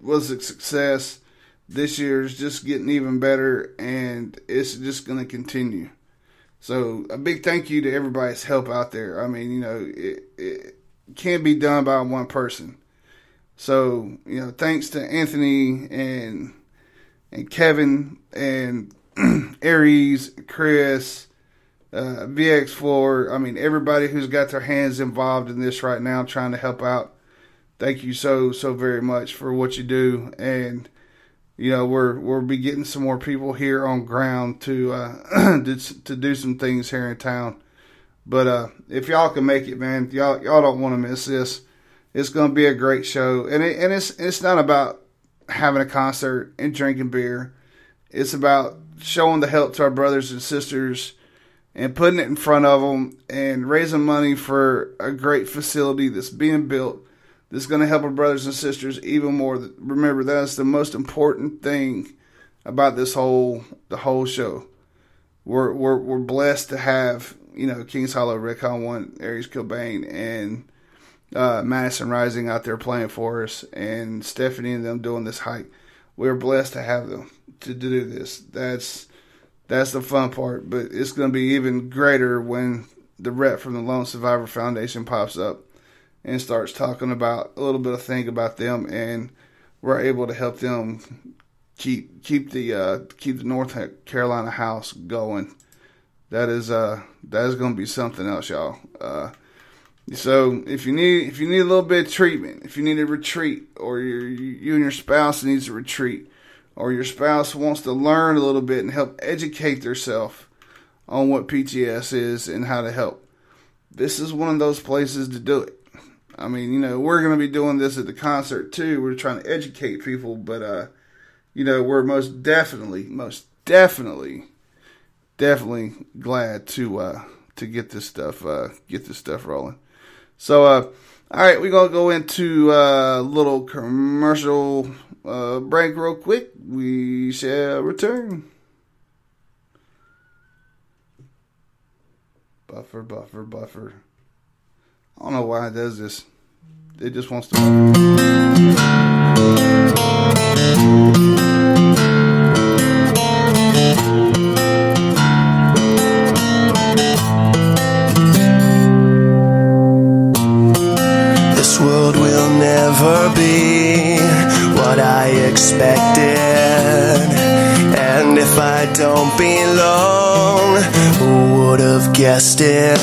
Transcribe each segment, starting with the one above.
was a success. This year is just getting even better, and it's just going to continue. So a big thank you to everybody's help out there. I mean, you know, it can't be done by one person. So, you know, thanks to Anthony and Kevin and Aries, Chris, VX4. I mean, everybody who's got their hands involved in this right now, trying to help out. Thank you so very much for what you do. And, you know, we'll be getting some more people here on ground to do some things here in town. But if y'all can make it, man, y'all don't want to miss this. It's going to be a great show, and it's not about having a concert and drinking beer. It's about showing the help to our brothers and sisters and putting it in front of them and raising money for a great facility that's being built that's going to help our brothers and sisters even more. Remember, that's the most important thing about the whole show. We're blessed to have, you know, Kings Hollow, Rick One, Aries Kilbane, and Madison Rising out there playing for us, and Stephanie and them doing this hike. We're blessed to have them to do this. That's the fun part, but it's going to be even greater when the rep from the Lone Survivor Foundation pops up and starts talking about a little bit of thing about them, and we're able to help them keep the North Carolina house going. That is going to be something else, y'all. So if you need a little bit of treatment, if you need a retreat, or you and your spouse needs a retreat, or your spouse wants to learn a little bit and help educate themselves on what PTS is and how to help, this is one of those places to do it. I mean, you know, we're going to be doing this at the concert too. We're trying to educate people, but you know, we're most definitely glad to get this stuff rolling. So, all right, we're going to go into a little commercial break real quick. We shall return. Buffer. I don't know why it does this. It just wants to... This world will never be what I expected, and if I don't belong, who would have guessed it?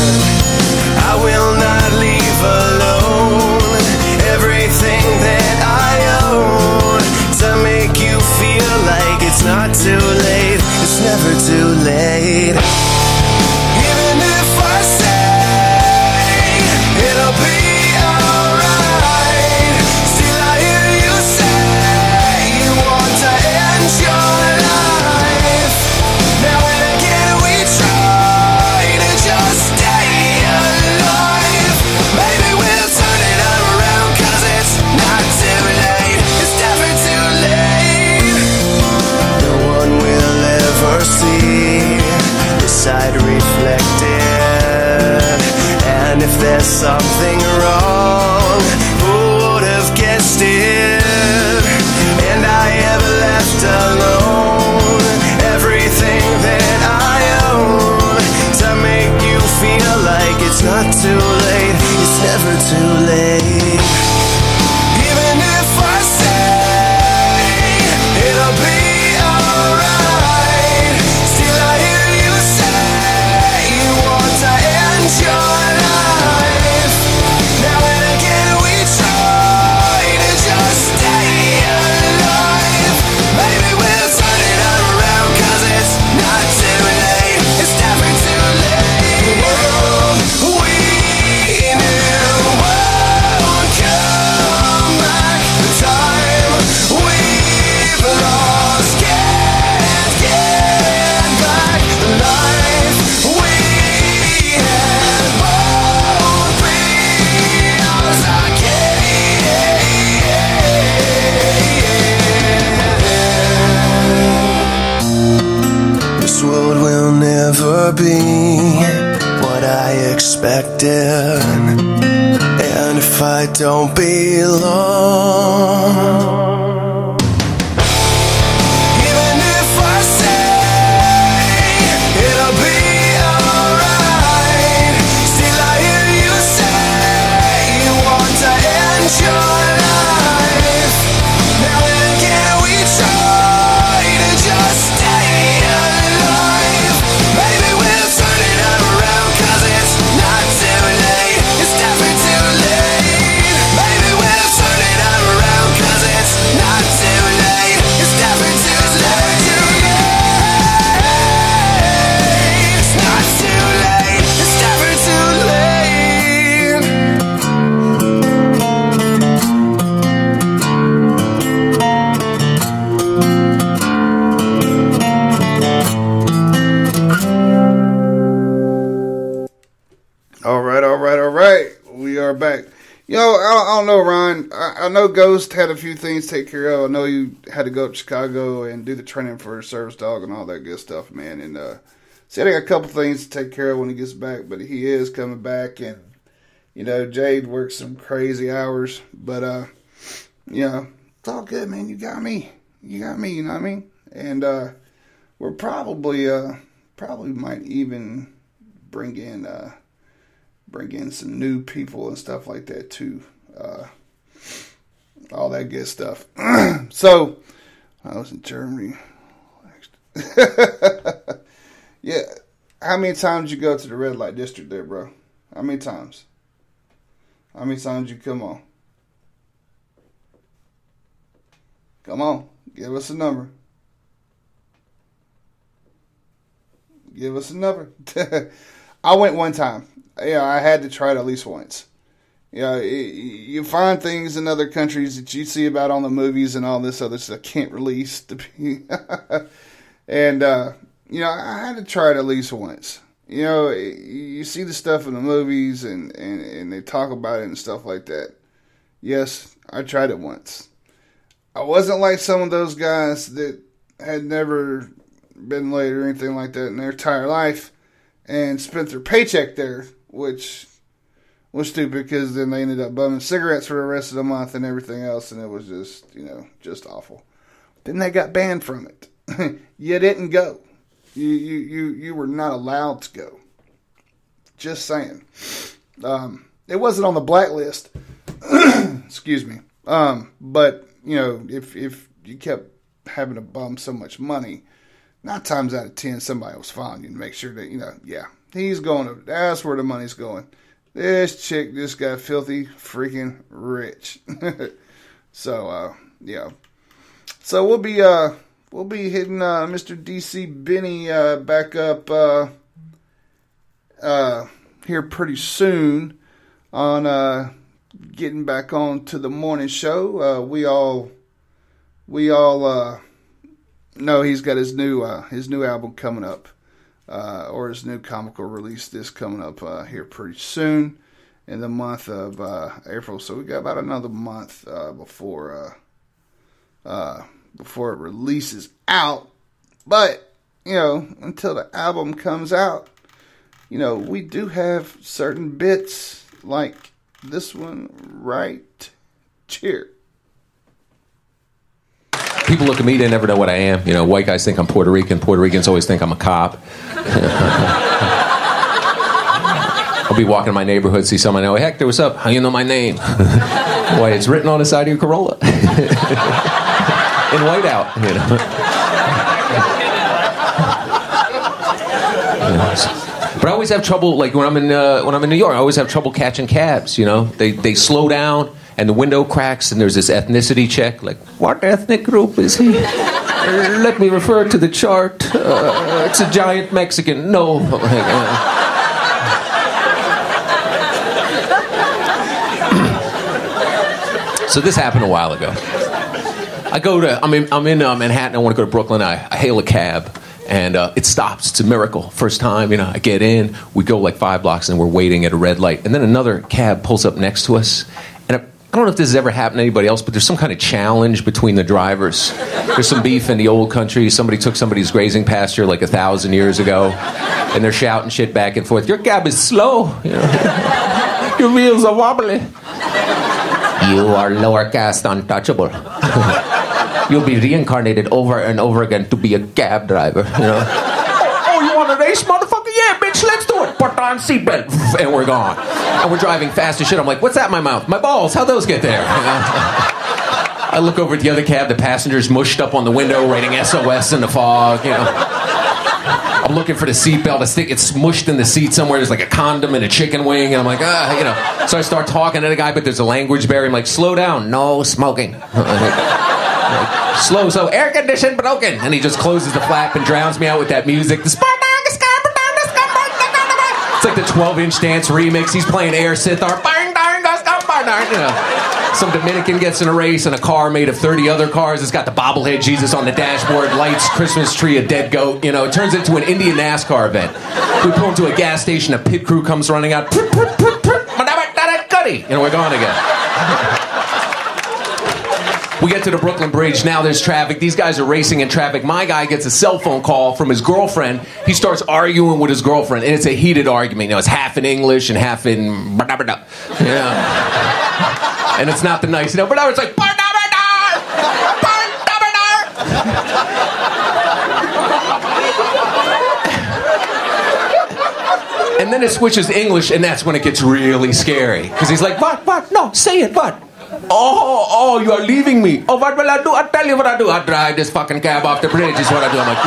I will not leave alone everything that I own to make you feel like it's not too late. It's never too late. Even if I say it'll be alright, still I hear you say you want to end your life. Now and again we try to just stay alive. Maybe we'll turn it around, 'cause it's not too late. It's never too late. No one will ever see the side reflected, and if there's something wrong, who would have guessed it? And I have left alone everything that I own to make you feel like it's not too late. It's never too late. Even if I say it'll be alright, still I hear you say you want to end your life. Now and again we try to just stay alive. Maybe we'll turn it around, 'cause it's not too late. It's never too late. We knew won't come back. The time we've lost can't get back. The life we had won't be ours again. This world will never be what I expected, and if I don't belong, don't know, Ryan. I know Ghost had a few things to take care of. I know you had to go up to Chicago and do the training for a service dog and all that good stuff, man. And said I got a couple things to take care of when he gets back, but he is coming back. And, you know, Jade works some crazy hours. But, you know, it's all good, man. You got me. You know what I mean? And we're probably might even bring in some new people and stuff like that too. All that good stuff. So I was in Germany. Yeah. How many times you go to the red light district there, bro? How many times? How many times you come on? Come on. Give us a number. Give us a number. I went one time. Yeah, I had to try it at least once. Yeah, you find things in other countries that you see about on the movies and all this other stuff can't release. And, you know, I had to try it at least once. You know, you see the stuff in the movies and they talk about it and stuff like that. Yes, I tried it once. I wasn't like some of those guys that had never been late or anything like that in their entire life and spent their paycheck there, which was stupid because then they ended up bumming cigarettes for the rest of the month and everything else, and it was just, you know, just awful. Then they got banned from it. You didn't go. You were not allowed to go. Just saying. It wasn't on the blacklist. Excuse me. But, you know, if you kept having to bum so much money, 9 times out of 10, somebody was following you to make sure that, you know, yeah, he's going over. That's where the money's going. This chick just got filthy freaking rich. So, yeah. So we'll be hitting Mr. DC Benny back up here pretty soon on getting back on to the morning show. We all know he's got his new album coming up, or his new comical release this coming up here pretty soon in the month of April. So we got about another month before it releases out. But, you know, until the album comes out, you know, we do have certain bits like this one right here. People look at me, they never know what I am. You know, white guys think I'm Puerto Rican. Puerto Ricans always think I'm a cop. I'll be walking in my neighborhood, see someone, I know, Hector, what's up? How you know my name? Why, it's written on the side of your Corolla. In whiteout, you know. But I always have trouble, like when I'm in New York, I always have trouble catching cabs, you know. They slow down and the window cracks and there's this ethnicity check, like, what ethnic group is he? Let me refer to the chart. It's a giant Mexican. No. So this happened a while ago. I'm in Manhattan, I want to go to Brooklyn, I hail a cab. And it stops. It's a miracle. First time, you know, I get in. We go like 5 blocks, and we're waiting at a red light. And then another cab pulls up next to us. And I don't know if this has ever happened to anybody else, but there's some kind of challenge between the drivers. There's some beef in the old country. Somebody took somebody's grazing pasture like 1,000 years ago, and they're shouting shit back and forth. Your cab is slow. You know? Your wheels are wobbly. You are lower caste untouchable. You'll be reincarnated over and over again to be a cab driver, you know? Oh, you want to race, motherfucker? Yeah, bitch, let's do it. Put on seatbelt. And we're gone. And we're driving fast as shit. I'm like, what's that in my mouth? My balls. How'd those get there? You know? I look over at the other cab. The passenger's mushed up on the window, writing SOS in the fog, you know? I'm looking for the seatbelt. It's smushed in the seat somewhere. There's like a condom and a chicken wing. And I'm like, you know. So I start talking to the guy, but there's a language barrier. I'm like, slow down. No smoking. Like, slow, air condition broken. And he just closes the flap and drowns me out with that music. It's like the 12-inch dance remix. He's playing air sitar. You know, some Dominican gets in a race in a car made of 30 other cars. It's got the bobblehead Jesus on the dashboard, lights, Christmas tree, a dead goat. You know, it turns into an Indian NASCAR event. We pull into a gas station, a pit crew comes running out. You know, we're gone again. We get to the Brooklyn Bridge. Now there's traffic. These guys are racing in traffic. My guy gets a cell phone call from his girlfriend. He starts arguing with his girlfriend, and it's a heated argument. You know, it's half in English and half in... You know? And it's not the nice... You know, but now it's like... And then it switches to English, and that's when it gets really scary. Because he's like, what? No, say it, what? Oh, you are leaving me. Oh, what will I do? I'll tell you what I do. I drive this fucking cab off the bridge is what I do. I'm like,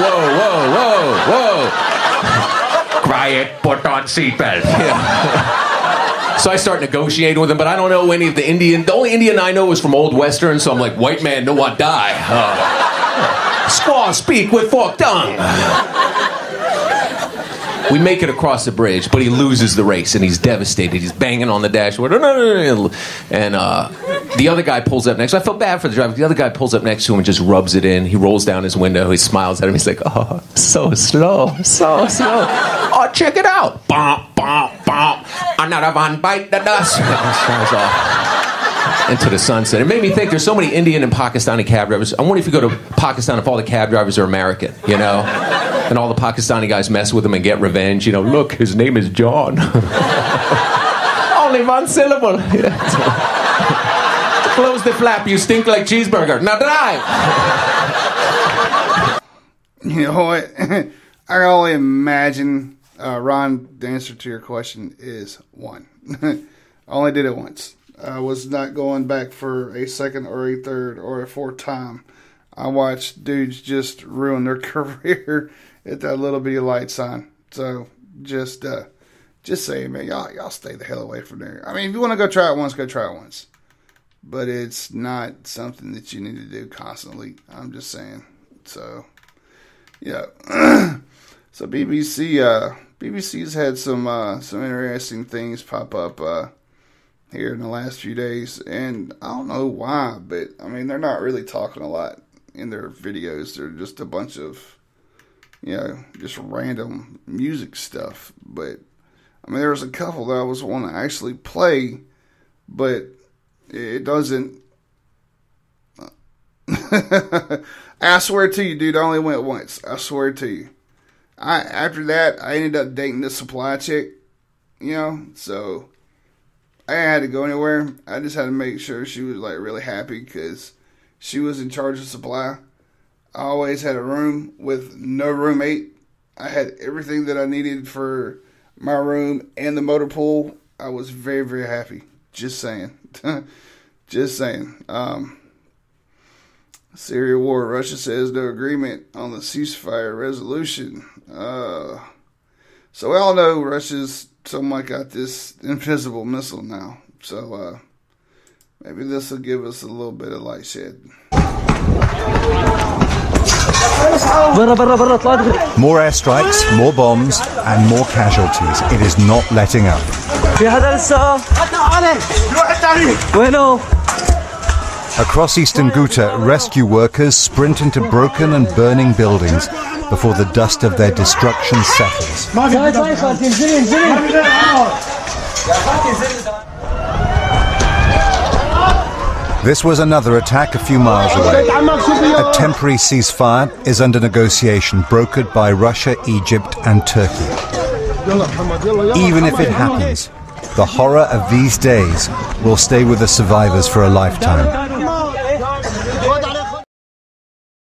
whoa. Quiet, put on seatbelt. Yeah. So I start negotiating with him, but I don't know any of the Indian. The only Indian I know is from Old Western, so I'm like, white man, no one die. Squaw speak with forked tongue. We make it across the bridge, but he loses the race, and he's devastated. He's banging on the dashboard. And the other guy pulls up next. I felt bad for the driver. The other guy pulls up next to him and just rubs it in. He rolls down his window. He smiles at him. He's like, oh, so slow. Oh, check it out. Bump. Another one bite the dust. Drives off into the sunset. It made me think there's so many Indian and Pakistani cab drivers. I wonder if you go to Pakistan if all the cab drivers are American, you know? And all the Pakistani guys mess with him and get revenge. You know, look, his name is John. Only one syllable. Close the flap, you stink like cheeseburger. Now drive. You know what? I can only imagine, Ron, the answer to your question is one. I only did it once. I was not going back for a second or a third or a fourth time. I watched dudes just ruin their career at that little bitty light sign. So just saying, man, y'all stay the hell away from there. I mean, if you want to go try it once, go try it once. But it's not something that you need to do constantly. I'm just saying. So, yeah. So BBC's had some interesting things pop up here in the last few days, and I don't know why, but I mean, they're not really talking a lot in their videos. They're just a bunch of, you know, just random music stuff. But I mean, there was a couple that I was wanting to actually play, but it doesn't. I swear to you, dude, I only went once. I swear to you. After that, I ended up dating this supply chick, you know, so I didn't have to go anywhere. I just had to make sure she was like really happy because she was in charge of supply. I always had a room with no roommate. I had everything that I needed for my room and the motor pool. I was very, very happy. Just saying. Just saying. Syria war. Russia says no agreement on the ceasefire resolution. So we all know Russia's somewhat got this invisible missile now. So maybe this will give us a little bit of light shed. More airstrikes, more bombs, and more casualties. It is not letting up. Across eastern Ghouta, rescue workers sprint into broken and burning buildings before the dust of their destruction settles. This was another attack a few miles away. A temporary ceasefire is under negotiation, brokered by Russia, Egypt, and Turkey. Even if it happens, the horror of these days will stay with the survivors for a lifetime.